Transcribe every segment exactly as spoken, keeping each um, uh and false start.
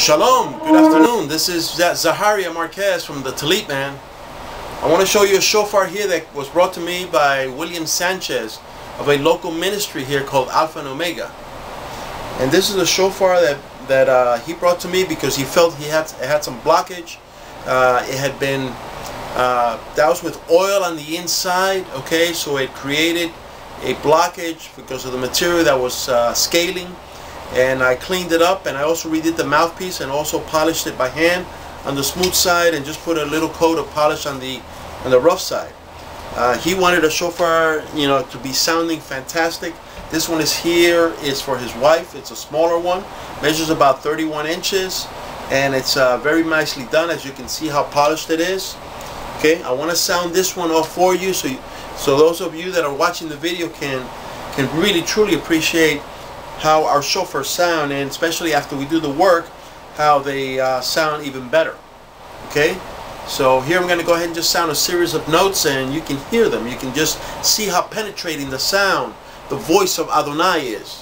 Shalom, good afternoon. This is Zaharia Marquez from the Talit Man. I want to show you a shofar here that was brought to me by William Sanchez of a local ministry here called Alpha and Omega. And this is a shofar that, that uh, he brought to me because he felt he had, it had some blockage. Uh, it had been uh, doused with oil on the inside, okay, so it created a blockage because of the material that was uh, scaling. And I cleaned it up, and I also redid the mouthpiece and also polished it by hand on the smooth side and just put a little coat of polish on the on the rough side. Uh, he wanted a shofar, you know, to be sounding fantastic. This one is here. It's for his wife. It's a smaller one, measures about thirty-one inches, and it's uh, very nicely done. As you can see how polished it is. Okay, I want to sound this one off for you, so you, so those of you that are watching the video can can really truly appreciate how our shofars sound, and especially after we do the work, how they uh, sound even better. Okay, so here I'm going to go ahead and just sound a series of notes, and you can hear them. You can just see how penetrating the sound, the voice of Adonai is.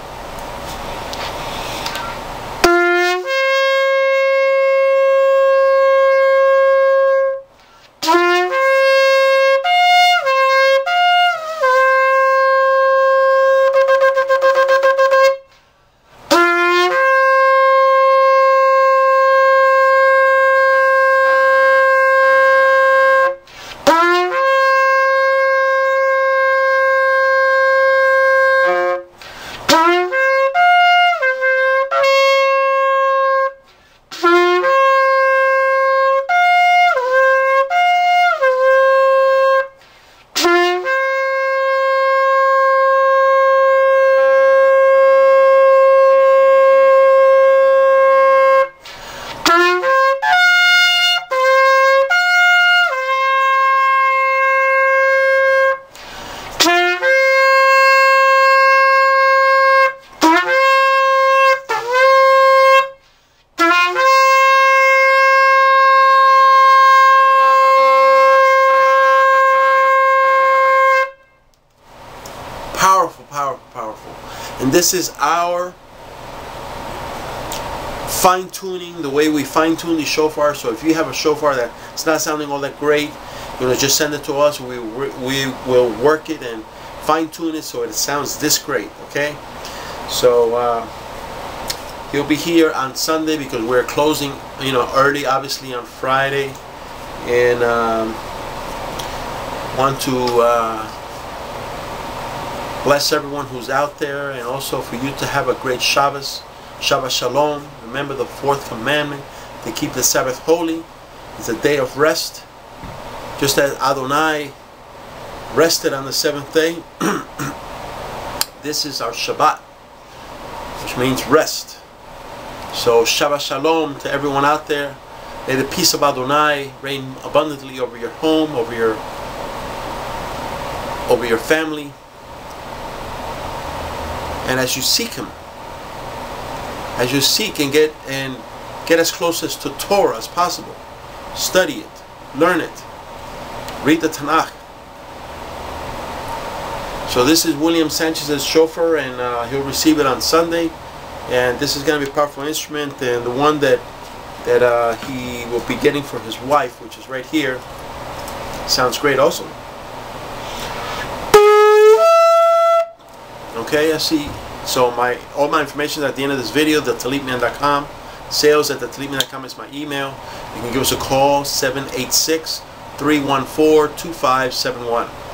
Powerful, powerful, powerful. And this is our fine-tuning, the way we fine-tune the shofar. So if you have a shofar that's not sounding all that great, you know, just send it to us. We, we will work it and fine-tune it so it sounds this great, okay? So uh, he'll be here on Sunday because we're closing, you know, early, obviously, on Friday. And um, want to uh, bless everyone who's out there, and also for you to have a great Shabbos, Shabbat Shalom. Remember the fourth commandment, to keep the Sabbath holy. It's a day of rest. Just as Adonai rested on the seventh day, this is our Shabbat, which means rest. So Shabbat Shalom to everyone out there. May the peace of Adonai reign abundantly over your home, over your, over your family. And as you seek Him, as you seek and get and get as close as to Torah as possible, study it, learn it, read the Tanakh. So this is William Sanchez's shofar, and uh, he'll receive it on Sunday. And this is going to be a powerful instrument, and the one that that uh, he will be getting for his wife, which is right here, sounds great also. Okay, I see. So my all my information is at the end of this video, the talit man dot com. Sales at the talit man dot com is my email. You can give us a call, seven eight six, three one four, two five seven one.